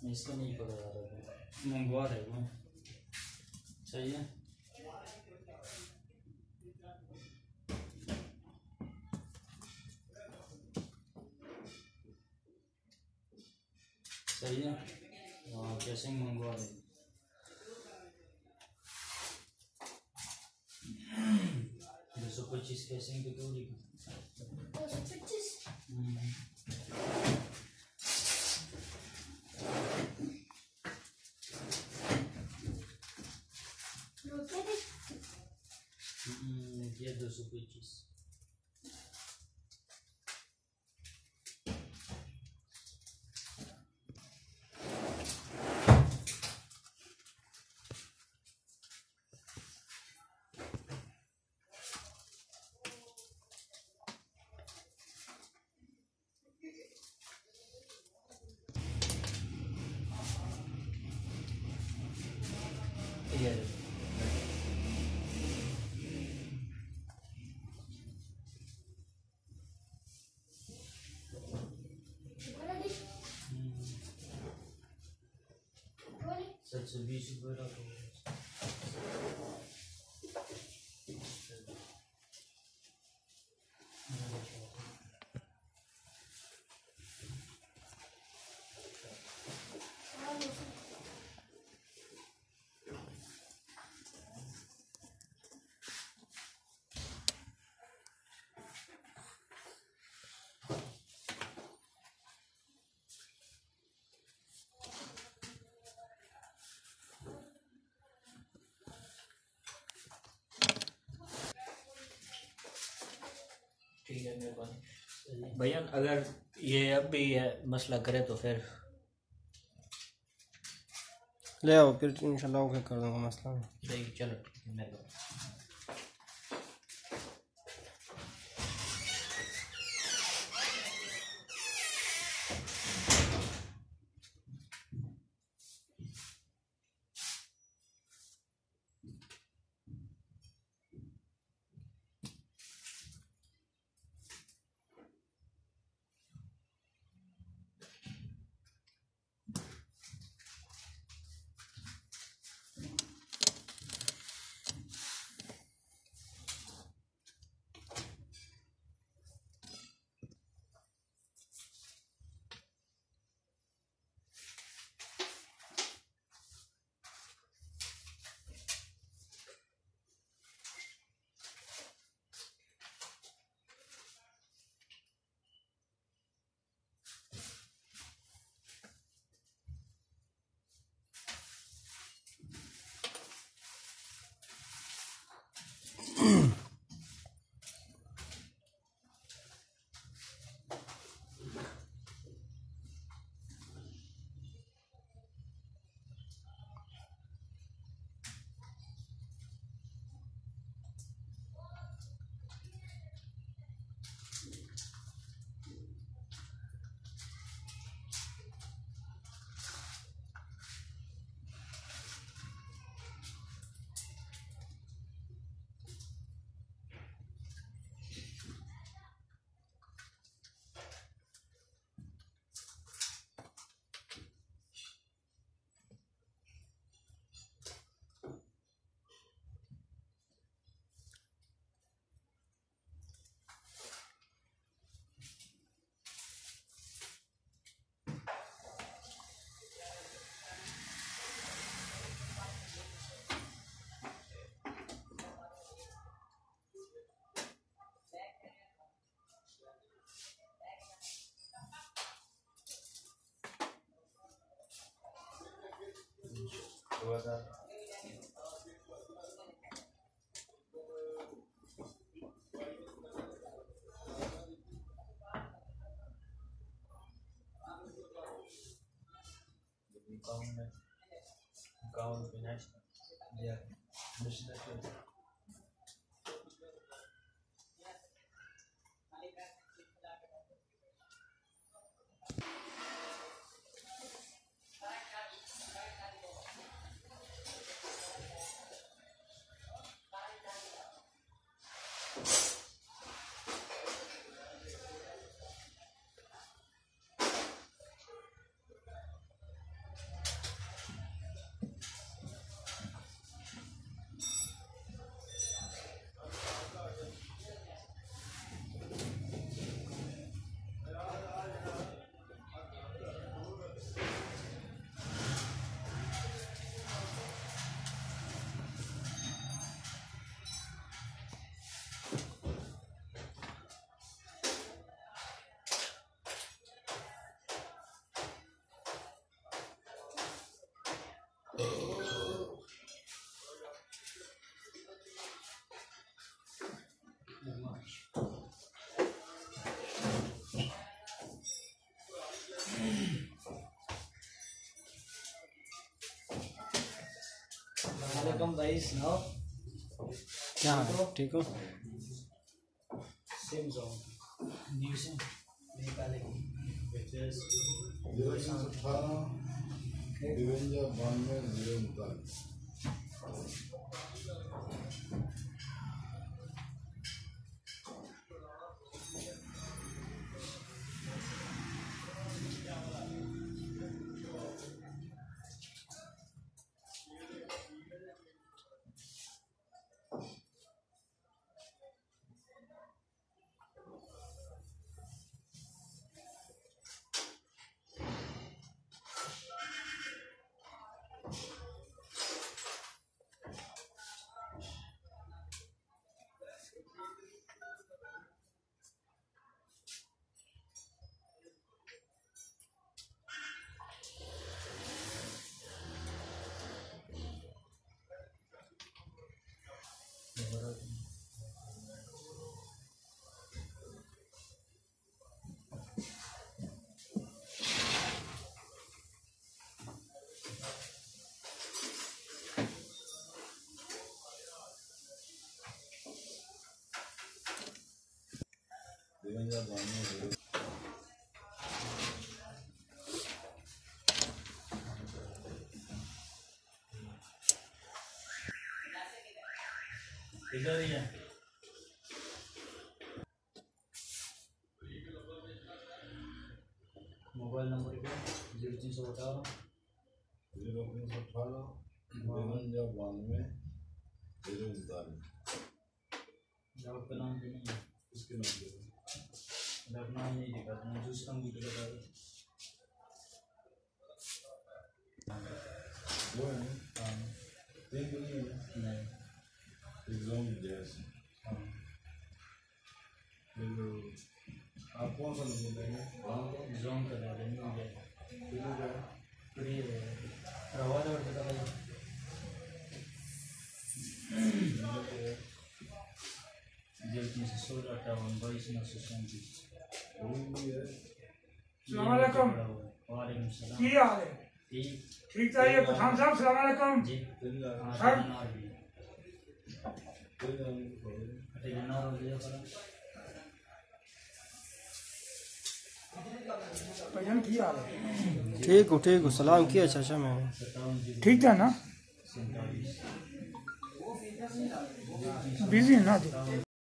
इसका नहीं पता यार, अभी मंगवा रहे वो। सही है। सही है। हाँ केसिंग मंगवा रहे। 225 केसिंग की दूरी का। 225। ये 225। सबसे 20 रुपये का ठीक है। मेहरबानी भैया, अगर ये अब भी है मसला करे तो फिर ले आओ, फिर इंशाल्लाह ओके कर दूंगा मसला। सही, चलो मेहरबानी। गाँव में वालेकुम भाई, सुनाओ क्या हाल है? ठीक हो? सेम सॉन्ग न्यू से निकाले पिक्चर्स 18 52 92 इधर ही है। मोबाइल नंबर क्या? 0318 0318 52 039। आपका नाम भी नहीं है? इसके नाम पे नाम नहीं दिखा, दूसरा मुझे बता दो। वो है ना? हाँ, 3 नहीं है नहीं। एग्जाम जैसे हाँ, फिर आप कौन सा नंबर लेंगे? जोन का डाले नहीं है। फिर क्या है? फिर ये रवा दौड़ के डाले। 0316 58 22 937। वही भी है। अस्सलाम वालेकुम। वालेकुम सलाम। की हाल है? ठीक ठीक चाहिए पठान साहब, सलाम वालेकुम। जी। फिर हाँ, सर। जनार भी। फिर जनार हो गया पर भैया की हाल है? ठीक हो सलाम किया चाचा मैं 57 ठीक था ना? 47। बिजी है ना?